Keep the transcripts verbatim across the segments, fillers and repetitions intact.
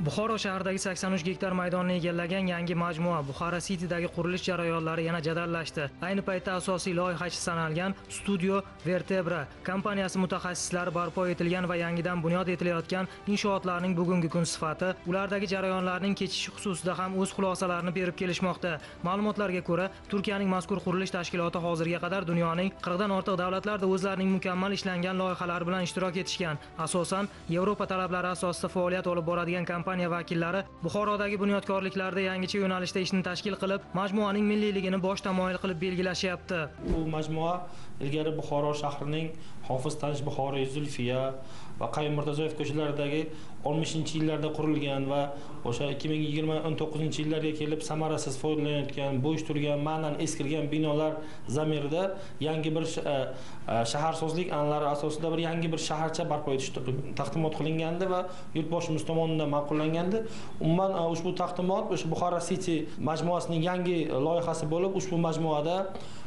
Buxoro shahridagi sakson uch gektar maydonni egallagan yangi majmua Buxoro City'dagi qurilish jarayonlari yana jadallashdi. Ayni paytda asosiy loyihachi sanalgan Studio Vertebra kompaniyasi mutaxassislari barpo etilgan va yangidan bunyod etilayotgan inshootlarning bugungi kun sifati, ulardagi jarayonlarning kechishi xususida ham o'z xulosalarini berib kelishmoqda. Ma'lumotlarga ko'ra, Turkiyaning mazkur qurilish tashkiloti hozirga qadar dunyoning qirqdan ortiq davlatlarida o'zlarining mukammal ishlangan loyihalari bilan ishtirok etishgan. Asosan Yevropa talablari asosida faoliyat olib boradigan kompaniya vakillari Buxorodagi bunyodkorliklarda yangicha yo'nalishda ishni tashkil qilib, majmuaning milliyligini bosh tamoyil qilib belgilashyapti. Bu majmua ilgari Buxoro shahrining Hofiz Tanish Buxoriy, Zulfiya va Qayum Murtazoyev ko'chalaridagi oltmishinchi yillarda qurilgan va o'sha ikki ming yigirma o'n to'qqizinchi yillarga kelib samarasiz foydalanayotgan, bo'sh turgan, ma'nan eskirgan binolar zamirida yangi bir shaharsozlik an'analari asosida bir yangi bir shaharcha barpo etish taqdimot qilingandi va yurtboshimiz tomonidan ma'qullangandi. Umuman ushbu taqdimot o'sha Buxoro City majmuasining yangi loyihasi bo'lib, ushbu majmuada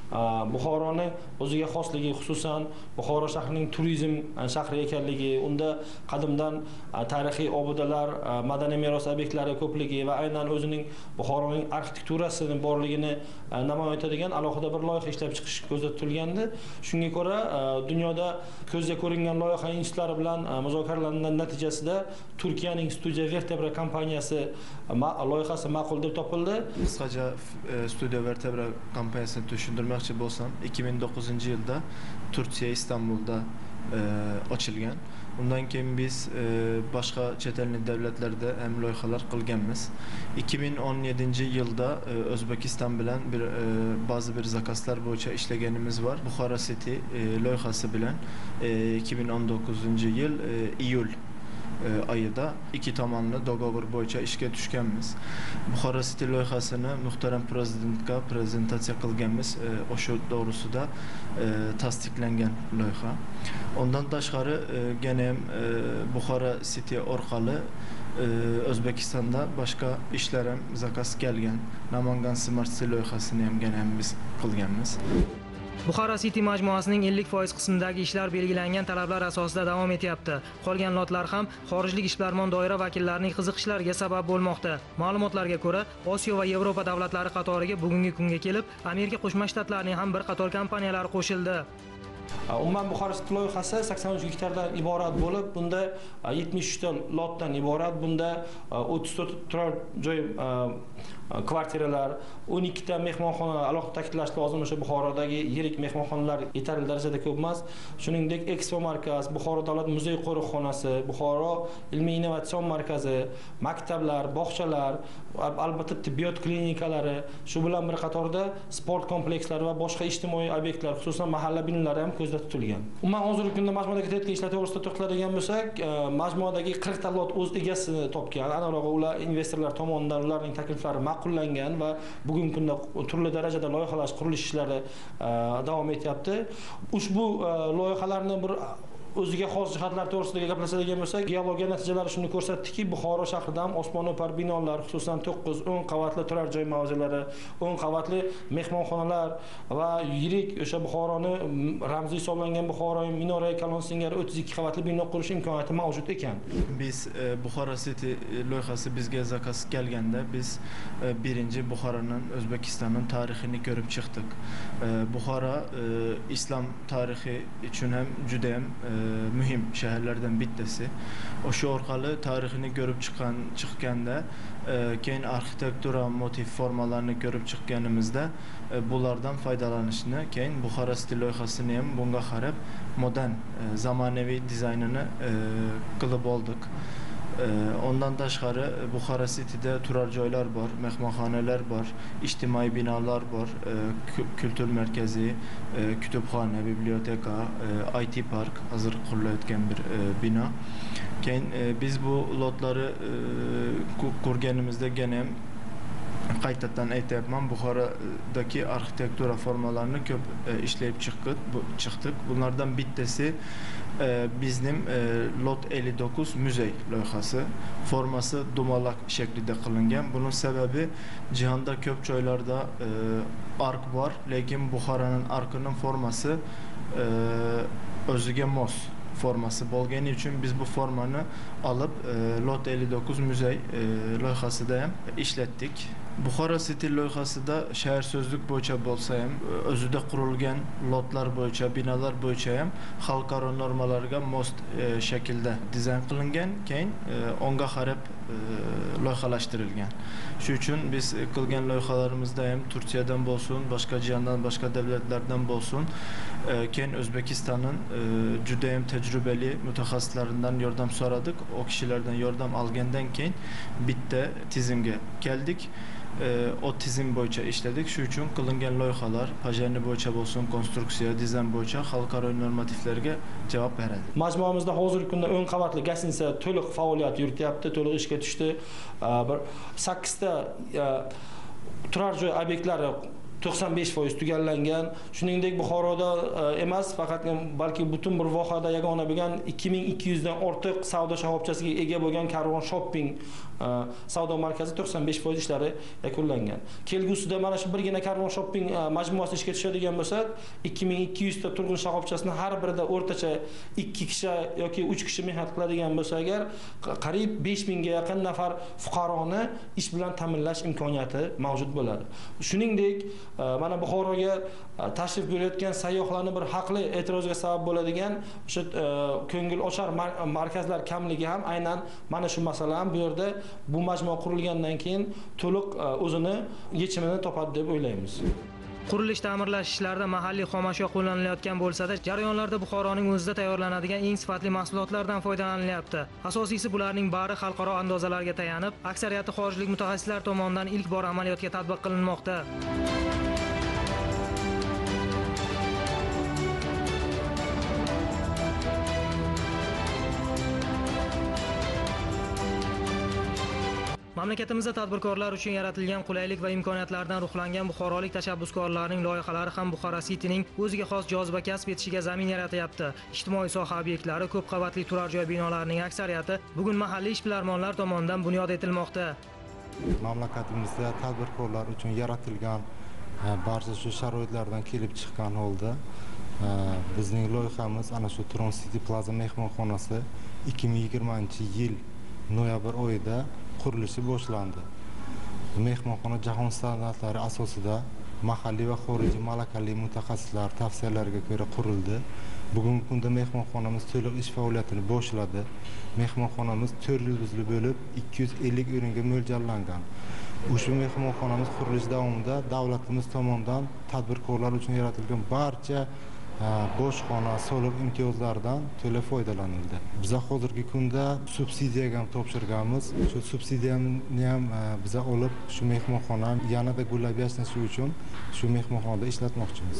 Buxoroni o'ziga xosligi, xususan Buxoro shahrining turizm shahri ekanligi, unda qadimdan tarixiy obidalar, madaniy meros obyektlari ko'pligi va aynan o'zining Buxoroning arxitekturasining borligini namoyon etadigan alohida bir loyiha ishlab chiqish ko'zda tutilgandi. Shunga ko'ra, dunyoda ko'zga ko'ringan loyiha institutlari bilan muzokaralangan natijasida Turkiyaning Studio Vertebra kompaniyasi loyihasi ma'qul deb topildi. Qisqacha Studio Vertebra kompaniyasini tushuntirmoqchi bo'lsam, ikki ming to'qqizinchi yilda Turkiya Istanbulda e, ochilgan. Undan keyin biz e, boshqa chet el davlatlarda ham loyihalar qilganmiz. ikki ming o'n yedinchi yilda e, O'zbekiston bilan bir e, ba'zi bir zakazlar bo'yicha ishlaganimiz var. Buxoro City e, loyihasi bilan e, ikki ming o'n to'qqizinchi yil e, iyul ayida iki tomonli dogovor bo'yicha ishga tushganmiz. Buxoro City loyihasini muhtaram prezidentga prezentatsiya qilganmiz. O'sha to'g'risida tasdiqlangan loyiha. Ondan tashqari gene ham Buxoro City orqali O'zbekistonda boshqa ishlar ham zakaz kelgan. Namangan Smart City loyihasini ham gene ham biz qilganmiz. Buxoro City majmuasining ellik foiz qismidagi ishlar belgilangan talablar asosida davom etyapti. Qolgan lotlar ham xorijlik ishbilarmon doira vakillarining qiziqishlariga sabab bo'lmoqda. Ma'lumotlarga ko'ra, Osiyo va Yevropa davlatlari qatoriga bugungi kunga kelib, Amerika Qo'shma Shtatlarining ham bir qator kompaniyalari qo'shildi. Umuman Buxoro City loyihasi sakson uch gektardan iborat bo'lib, bunda yetmish uch ta lotdan iborat. Bunda o'ttiz to'rt turar joy kvartiralar, o'n ikki ta mehmonxona, alohida ta'kidlash lozim, o'sha Buxorodagi yirik mehmonxonalar yetarli darajada ko'p emas. Shuningdek, Expo markaz, Buxoro davlat muzey qo'riqxonasi, Buxoro ilmiy innovatsion markazi, maktablar, bog'chalar, albatta tibbiyot klinikalari, shu bilan bir qatorda sport komplekslari va boshqa ijtimoiy obyektlar, xususan mahalla binolari ham ko'zda tutilgan. Umuman hozirgi kunda majmuadagi ketayotgan ishlar to'g'risida to'xtaladigan bo'lsak, majmuadagi qirq ta lot o'z egasini topgan. Aniqrog'i ular investorlar tomonidan ularning takliflari ma'qullangan va bugungi kunda turli darajada loyihalash, qurilish ishlari davom etyapti. Ushbu loyihalarni bir o'ziga xos jihatlar to'g'risida gaplashadigan bo'lsak, geologiya natijalari shuni ko'rsatdiki, Buxoro shahrida ham osmono'par binolar, xususan to'qqiz o'n qavatli turar joy mavzelari, o'n qavatli mehmonxonalar va yirik o'sha Buxoroni ramziy hisoblangan Buxoro Minora Kalon singari o'ttiz ikki qavatli bino qurish imkoniyati mavjud ekan. Biz e, Buxoro City loyihasi bizga zakaz kelganda biz e, birinchi Buxoroning O'zbekistonning tarixini ko'rib chiqdik. E, Buxoro e, islom tarixi uchun ham juda ham e, mühim şehirlerden bittesi. O şu orqali tarixini görüp çıkan çıkkanda e, keyin arxitektura motiv formalarını görüp çıkkanımızda e, bulardan faydalanışını keyin Buxoro City loyihasini ham bunga qarab modern e, zamonaviy dizaynini e, qilib oldik. Ondan tashqari Buxoro City'de turar joylar bor, mehmonxonalar bor, ijtimoiy binolar bor, kültür merkezi, kütüphane, biblioteka, I T park hazır qurilayotgan bir bino. Keyin biz bu lotları qurganimizda gene qaytadan aytyapman, Buxorodagi arxitektura formalarını ko'p e, ishlab chiqdik. Bu, chiqdik. Bunlardan bittasi e, bizning e, lot ellik to'qqiz muzey loyihasi. Forması dumalak şeklinde qilingan. Bunun sebebi jahonda ko'p joylarda e, ark var, lekin Buxoroning arkının forması e, o'ziga mos formasi bo'lgani uchun biz bu formani olib lot ellik to'qqiz muzey loyihasida ham ishlatdik. Buxoro City loyihasida shahar so'zlik bo'yicha bo'lsa ham, o'zida qurilgan lotlar bo'yicha, binolar bo'yicha ham xalqaro normalarga mos shaklda dizayn qilingan, keyin o'nga qarab loyihalashtirilgan. Shu uchun biz qilgan loyihalarimizda ham Turkiyadan bo'lsin, boshqa jihandan, boshqa davlatlardan bo'lsin, keyin O'zbekistonning juda ham tajribali mutaxassislaridan yordam so'radik. O kishilardan yordam olgandan keyin bitta tizimga keldik. O tizim bo'yicha ishladik. Shu uchun qilingan loyihalar pajani bo'yicha bo'lsin, konstruksiya, dizayn bo'yicha xalqaro normativlarga javob beradi. Majmuamizda hozirgi kunda o'n qavatli gostinitsa to'liq faoliyat yurityapti, to'liq ishga tushdi. Bir sakkizta turar joy obyektlari to'qson besh foiz tugallangan. Shuningdek, Buxoroda emas, faqat balki butun bir vohada yagona bo'lgan ikki ming ikki yuz dan ortiq savdo shoxobchasiga ega bo'lgan Karvon Shopping savdo markazi to'qson besh foiz ishlari yakunlangan. Kelgusida mana shu birgina Karvon Shopping majmuasi ishga tushadigan bo'lsa, ikki ming ikki yuz ta turg'un shoxobchasini har birida o'rtacha ikki kishi yoki uch kishi mehnat qiladigan bo'lsa, agar qariyb besh mingga yaqin nafar fuqaroni ish bilan ta'minlash imkoniyati mavjud bo'ladi. Shuningdek, mana Buxoroga tashrif buyurayotgan sayyohlarning bir haqli e'tiroziga sabab bo'ladigan o'sha ko'ngil ochar markazlar kamligi ham aynan mana shu masala ham bu yerda bu majmua qurilgandan keyin to'liq o'zini yechimini topadi deb o'ylaymiz. Qurilish ta'mirlash ishlarida mahalliy xomashyo qo'llanilayotgan bo'lsa-da, jarayonlarda Buxoroning o'zida tayyorlanadigan eng sifatli mahsulotlardan foydalanilyapti. Asosiysi bularning bari xalqaro andozalarga tayanib, aksariyati xorijlik mutaxassislar tomonidan ilk bor amaliyotga tatbiq qilinmoqda. Mamlakatimizda tadbirkorlar uchun yaratilgan qulaylik va imkoniyatlardan ruhlangan buxorolik tashabbuskorlarning loyihalari ham Buxoro City'ning o'ziga xos joziba kasb etishiga zamin yaratyapti. Ijtimoiy soha obyektlari, ko'p qavatli turar joy binolarining aksariyati bugun mahalliy ishbilarmonlar tomonidan bunyod etilmoqda. Mamlakatimizda tadbirkorlar uchun yaratilgan barcha shu sharoitlardan kelib chiqqan holda bizning loyihamiz ana shu Tron City Plaza mehmonxonasi ikki ming yigirmanchi yil noyabr oyida qurilishi boshlandi. Mehmonxona jahon standartlari asosida mahalliy va xorijiy malakali mutaxassislar tavsiyalariga ko'ra qurildi. Bugungi kunda mehmonxonamiz to'liq ish faoliyatini boshladi. Mehmonxonamiz to'rt yulduzli bo'lib ikki yuz ellik o'ringa mo'ljallangan. Ushbu mehmonxonamiz qurilish davomida davlatimiz tomonidan tadbirkorlar uchun yaratilgan barcha bojxona, soliq imtiyozlaridan to'la foydalanildi. Biz hozirgi kunda subsidiyaga ham topshirganmiz. Shu subsidiyani ham biz olib shu mehmonxona yanada gullab yashnashi uchun shu mehmonxonada ishlatmoqchimiz.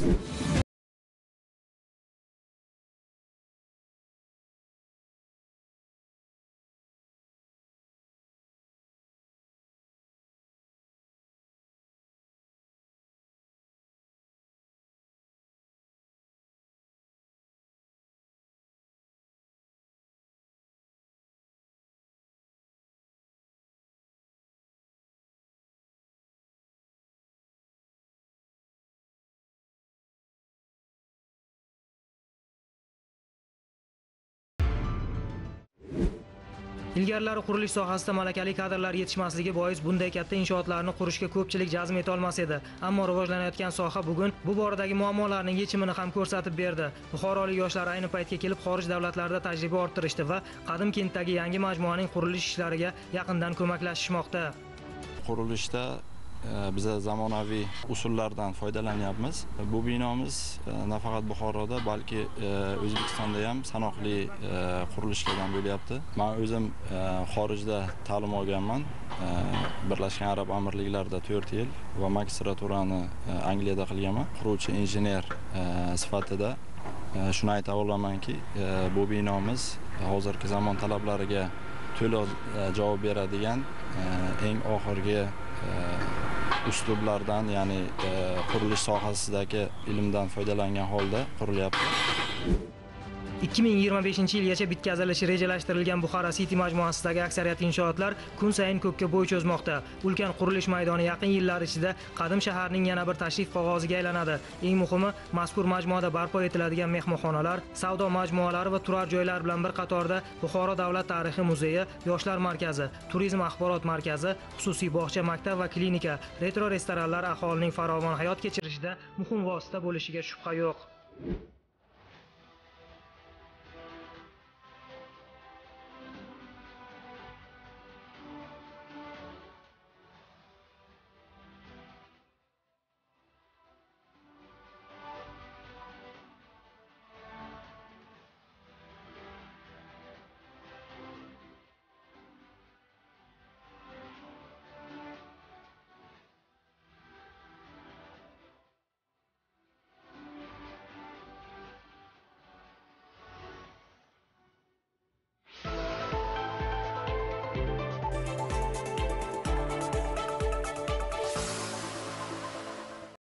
Ilgarilari qurilish sohasida malakali kadrlar yetishmasligi bois bunday katta inshootlarni qurishga ko'pchilik jazm eta olmas edi. Ammo rivojlanayotgan soha bugun bu boradagi muammolarning yechimini ham ko'rsatib berdi. Buxorolik yoshlar ayni paytga kelib xorij davlatlarida tajriba orttirishdi va qadim kentdagi yangi majmuaning qurilish ishlariga yaqindan ko'maklashishmoqda. Qurilishda biz zamonaviy usullardan foydalanyapmiz. Bu binomiz nafaqat Buxoroda, balki O'zbekistonda ham sanoqli qurilishlardan bo'lyapti. Men o'zim xorijda ta'lim olganman. Birlashgan Arab Amirliklarida to'rt yil va magistraturani Angliyada qilganman. Quruvchi injener sifatida shuni ayta olamanki, bu binomiz hozirgi zamon talablariga to'liq javob beradigan eng oxirgi uslublardan, ya'ni qurilish sohasidagi ilmdan foydalangan holda qurilyapti. ikki ming yigirma beshinchi yilgacha bitkazilishi rejalashtirilgan Buxoro City majmuasidagi aksariyat inshootlar kun sayin ko'kka bo'y cho'zmoqda. Ulkan qurilish maydoni yaqin yillar ichida qadim shaharning yana bir tashrif qog'oziga aylanadi. Eng muhimi, mazkur majmuada barpo etiladigan mehmonxonalar, savdo majmualari va turar joylar bilan bir qatorda Buxoro davlat tarixi muzeyi, yoshlar markazi, turizm axborot markazi, xususiy bog'cha, maktab va klinika, retro restoranlar aholining farovon hayot kechirishida muhim vosita bo'lishiga shubha yo'q.